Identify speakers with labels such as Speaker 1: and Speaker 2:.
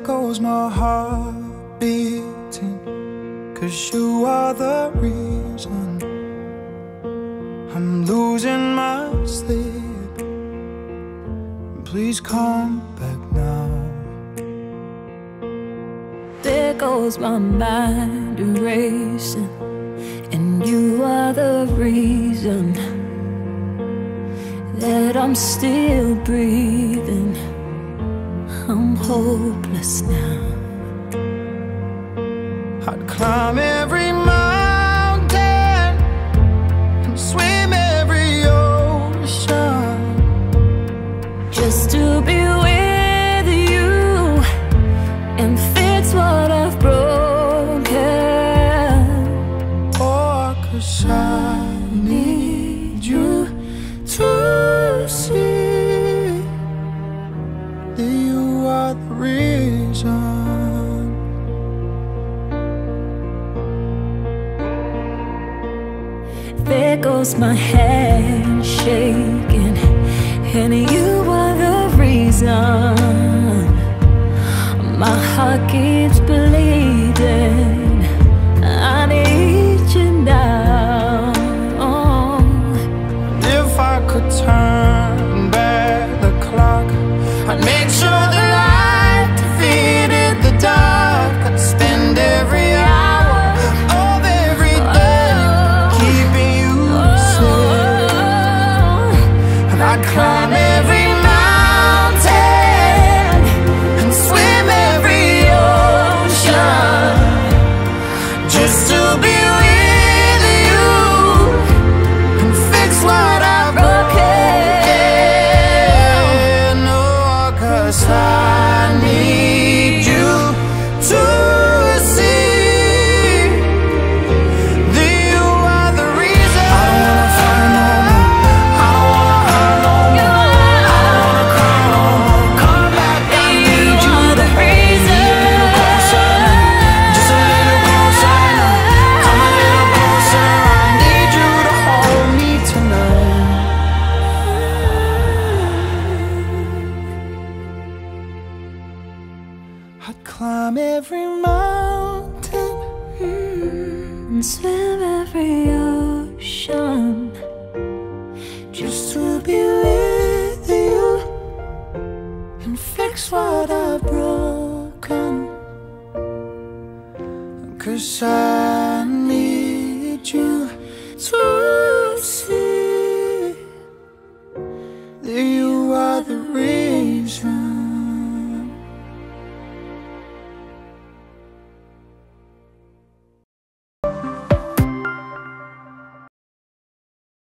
Speaker 1: goes my heart beating, 'cause you are the reason I'm losing my sleep. Please come back now.
Speaker 2: There goes my mind erasing, and you are the reason that I'm still breathing. I'm hopeless now.
Speaker 1: I'd climb every mountain and swim every ocean
Speaker 2: just to be with you and fix what I've broken.
Speaker 1: Oh, 'cause I need you to see that you are the reason.
Speaker 2: There goes my hand shaking, and you are the reason my heart keeps bleeding. I need you now.
Speaker 1: If I could turn back the clock, I'd make sure the light defeated the dark. I'd spend every hour of every day keeping you safe, and I'd climb every mountain and swim every ocean just to be with you and fix what I've broken. Oh, 'cause I need you to see that you are the reason. I don't wanna fight no more, I don't wanna hurt no more, I don't wanna cry no more. Come back, I need you to reason. Just a little closer now, come a little closer. I need you to hold me tonight. I'd climb every mountain
Speaker 2: And swim every ocean
Speaker 1: just to be with you and fix what I've broken. 'Cause I need you to see that you are the reason.